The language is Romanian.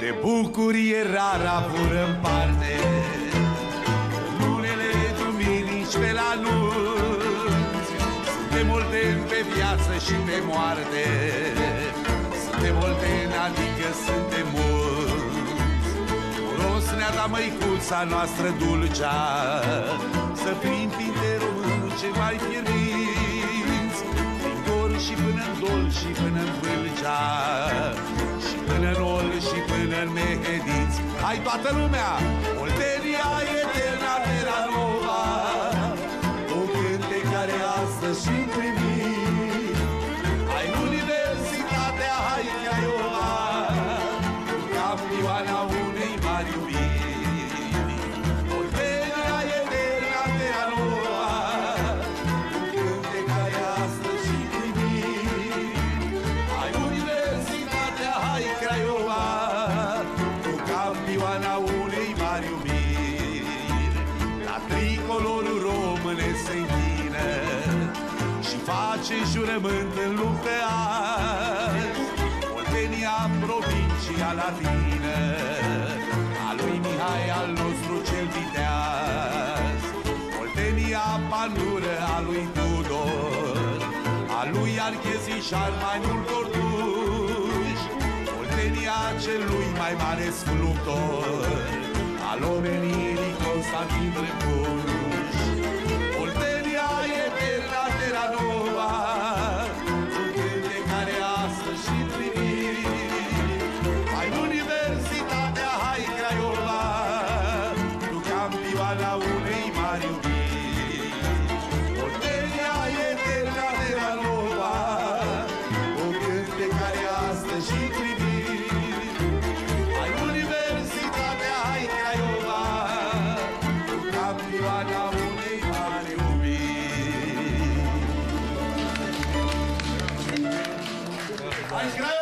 de bucurie rar avur în parte. Lunele duminici pe la nunți, suntem olteni pe viață și pe moarte. Suntem olteni, adică suntem mulți. Uros ne-a dat măicuța noastră dulcea, să fim pinte români ce mai fierbinți, din Gor și până-n Dol și până-n Vâlcea, și până-n Ol și până-n Mehediți. Hai toată lumea! Oltenia eterna Terra Nova, o cânte care astăzi și primit. Hai Universitatea, hai Craiova, campioana unei mari iubiri. Oltenia eterna Terra Nova, o cânte care astăzi și primit. Hai Universitatea, hai Craiova, campioana unei mari iubiri. La tricolorul românesc se închină și face jurământ în luptă azi. Oltenia, provincia latină, a lui Mihai, al nostru cel viteaz. Oltenia, panură, a lui Tudor, a lui Archezișan, mai mult Ortuș. Oltenia, celui mai mare sculptor al omenirii, Constantin Brâncuș. Oltenia eterna Terra Nova, un cânte care astăzi și primit. Hai Universitatea, hai Craiova, tu campioana unei mari iubiri. Oltenia eterna Terra Nova, un cânte care astăzi și primit. Hai Universitatea, hai Craiova, tu campioana unei mari iubiri. Hai Craiova!